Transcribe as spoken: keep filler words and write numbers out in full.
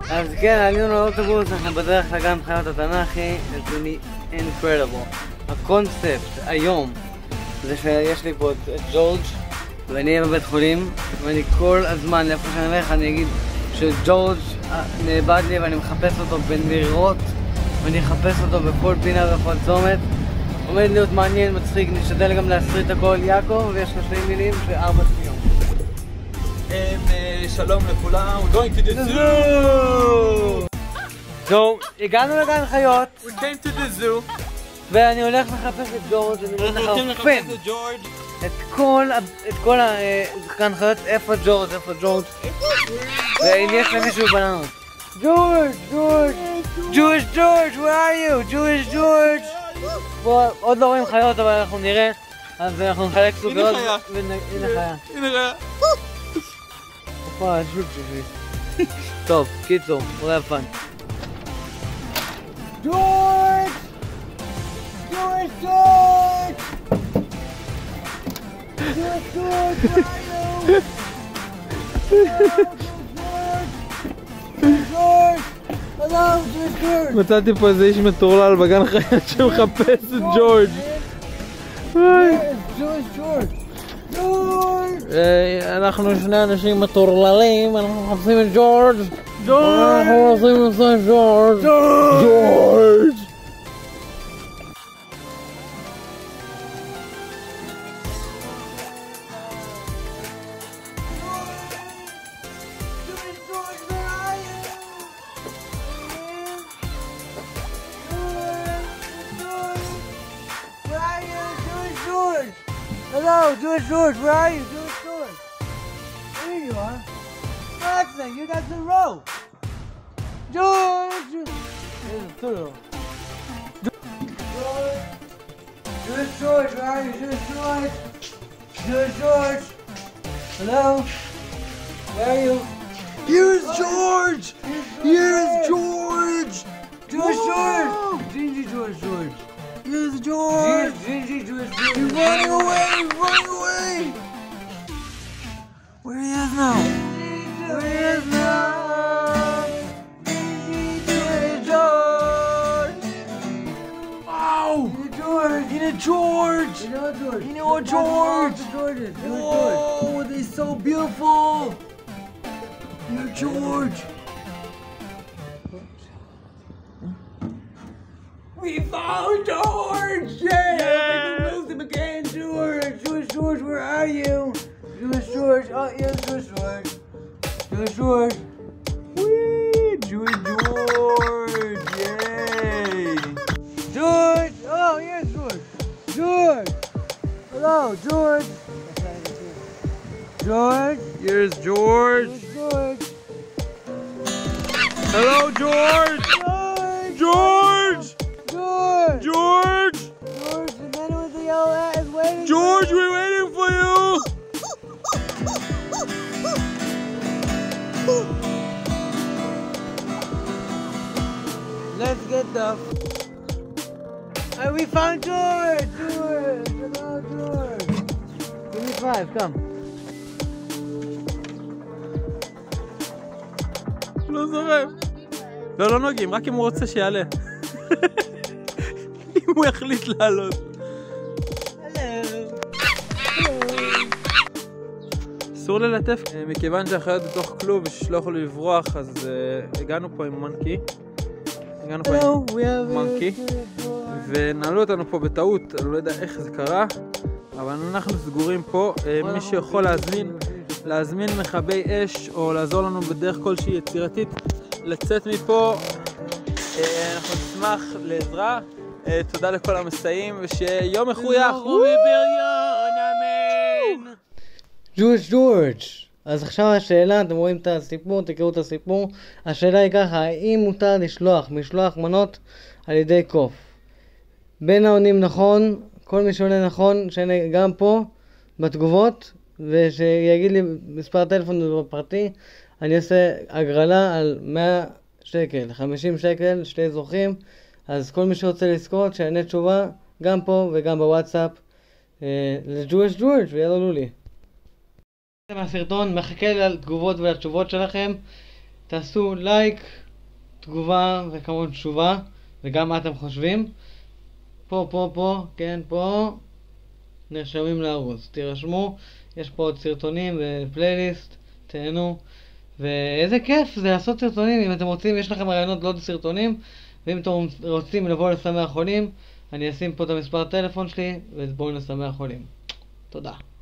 אז כן, עלינו לאוטובוס, אנחנו בדרך לגן חיות התנ"כי, זה אינקרדיבל. הקונספט היום זה שיש לי פה את ג'ורג' ואני אהיה בבית חולים, ואני כל הזמן, לאיפה שאני הולך, אני אגיד שג'ורג' נאבד לי ואני מחפש אותו בנבירות, ואני אחפש אותו בכל פינה ובכל צומת. עומד להיות מעניין, מצחיק, נשתדל גם להסריט הכל. יעקב, ויש לך שתי מילים וארבע שניות. שלום לכולם, we're going to the zoo! So, הגענו לגן חיות. We came to the zoo. ואני הולך לחפש את ג'ורג', אני הולך לחפש את ג'ורג'. את כל, את כל הגן חיות, איפה ג'ורג', איפה ג'ורג'. ואם יש למישהו בננות. ג'ורג', ג'ורג', ג'ורג', ג'ורג', where are you? ג'ורג', ג'ורג'. עוד לא רואים חיות, אבל אנחנו נראה. אז אנחנו נחלק סוגיות. הנה חיה. הנה חיה. הנה חיה. וואו, שוט שלי. טוב, קיצור, אולי פאן. ג'ורג'! ג'ורג', ג'ורג'! ג'ורג', ג'ורג', ג'ורג'! הלו, ג'ורג'! מצאתי פה איזה איש מטורלל בגן חיות שמחפש את ג'ורג'. ג'ורג', ג'ורג'! אנחנו שני אנשים מטורללים, אנחנו מחפשים את ג'ורג'. ג'ורג'! אנחנו רוצים את ג'ורג'. ג'ורג'! Hello, George, George, where are you? George, George. There you are. Alexa, you got the rope. George. There's a turtle. George. George, George, where are you? George, George. George, George. Hello. Where are you? Here's George! Here's George! George, George. Gingy, George, George. Here's George! Gingy, George, George. He's running away! He's running away! Where he is now? Where he is now? George! Wow! George. You know George! You know George. You know George! George. George. Whoa! They're so beautiful! You're George! We found George! Yeah! Yeah. We lose him again, George! George, George, where are you? George, George, oh yes, George, George. George, George. Whee! George, George! Yay! George, oh yes, George. George. Hello, George. George. Here's George! George. Hello, George! George. George! George. George! George, the man with the yellow hat is waiting. George, we're waiting for you! Let's get the. And we found George. George. Hello, George. Give me five. Come. לא זורם. לא, לא נוגעים, רק אם הוא רוצה שיעלה. אם הוא יחליט לעלות. אסור ללטף, מכיוון שהחיות בתוך כלוב ושלא יכולו לברוח, אז uh, הגענו פה עם מנקי. הגענו פה עם מנקי. ונעלו אותנו פה בטעות, אני לא יודע איך זה קרה, אבל אנחנו סגורים פה. מי שיכול להזמין, להזמין מכבי אש או לעזור לנו בדרך כלשהי יצירתית לצאת מפה, אנחנו נשמח לעזרה. תודה לכל המסייעים ושיהיה יום מחוייך. ג'ורג', ג'ורג'. אז עכשיו השאלה, אתם רואים את הסיפור, תקראו את הסיפור. השאלה היא ככה, האם מותר לשלוח משלוח מנות על ידי קוף? בין העונים נכון, כל מי שעונה נכון, שאני גם פה בתגובות, ושיגיד לי מספר טלפון בפרטי, אני עושה הגרלה על מאה שקל, חמישים שקל, שתי זוכים. אז כל מי שרוצה לזכות, שיענה תשובה, גם פה וגם בוואטסאפ, אה, לג'ורג' ג'ורג' ויאללה לולי. מהסרטון, מחכה לתגובות ולתשובות שלכם. תעשו לייק, תגובה וכמובן תשובה, וגם מה אתם חושבים. פה, פה, פה, כן, פה, נרשמים לערוץ, תירשמו, יש פה עוד סרטונים ופלייליסט, תהנו. ואיזה כיף זה לעשות סרטונים, אם אתם רוצים, יש לכם רעיונות לעוד סרטונים, ואם אתם רוצים לבוא לשמח חולים, אני אשים פה את המספר הטלפון שלי, ובואו נשמח חולים. תודה.